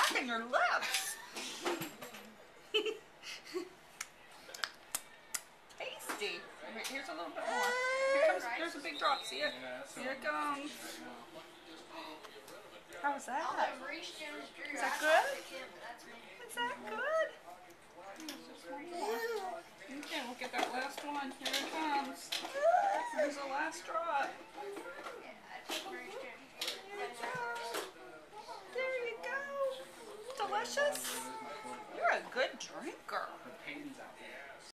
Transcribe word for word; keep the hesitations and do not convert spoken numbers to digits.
back in your lips. Tasty. Here's a little bit more. Here comes, there's a big drop. See it? Here it comes. How was that? Is that good? Is that good? Just one more. Okay, we'll get that last one. Here it comes. Here's the last drop. There you go. Delicious. You're a good drinker.